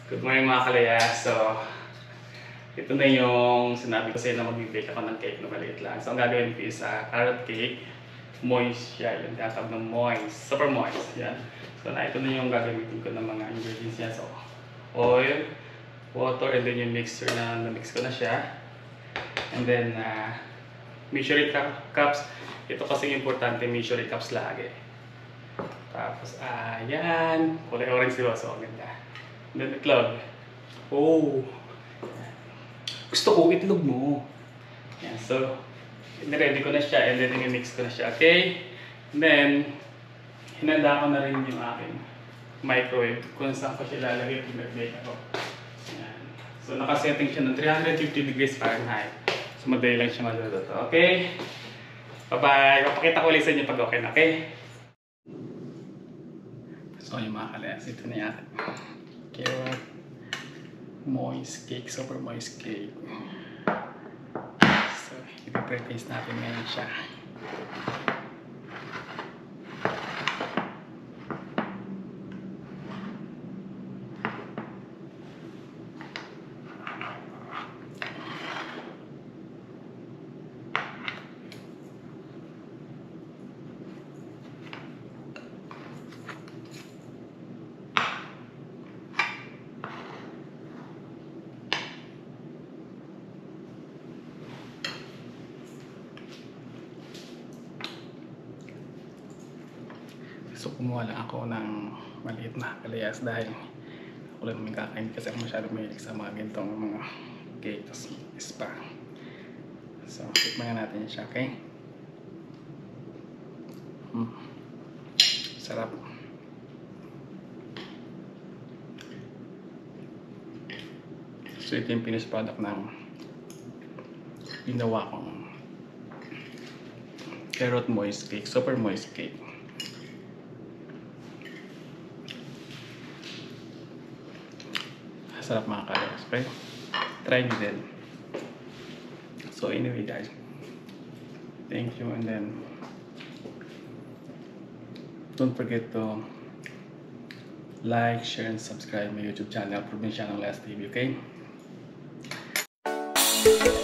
Good morning mga kalayas. So, ito na yung sinabi ko sa'yo na mag-bake ako ng cake na maliit lang. So, ang gagawin ko is carrot cake. Moist siya. Yung tinatawag ng moist. Super moist. Yan. So, ito na yung gagamitin ko ng mga ingredients niya. So, oil, water, and then yung mixture na na-mix ko na siya. And then, measuring cups. Ito kasi importante, measuring cups lagi. Tapos, yan. Kulay orange diba? So, ang ganda. And then, itlog. Oh! Gusto ko itlog mo. Yan. So, ready ko na siya and then i-mix ko na siya. Okay? And then, hinanda ko na rin yung aking microwave kung saan ko siya lalagay kung mag-bake ako. Yan. So, nakasetting siya ng 350 degrees Fahrenheit. So, madali lang siya maluluto. Okay? Bye-bye! Papakita ko ulit sa inyo pag okay na. Okay? So, yung mga kalayas, ito na yung carrot moist cake, super moist cake. So, ipiprepare natin ngayon siya. So, kumuha lang ako ng maliit na kalayas dahil ako lang may kakain kasi ako masyadong mahilig sa mga gantong mga cake tas spa. So, tikman natin siya, okay? Sarap. So, ito yung finished product ng ginawa kong carrot moist cake, super moist cake. Sarap mga kalayas, okay? Try nyo din. So anyway guys, thank you, and then don't forget to like, share, and subscribe my YouTube channel, Provinciano Last TV, okay?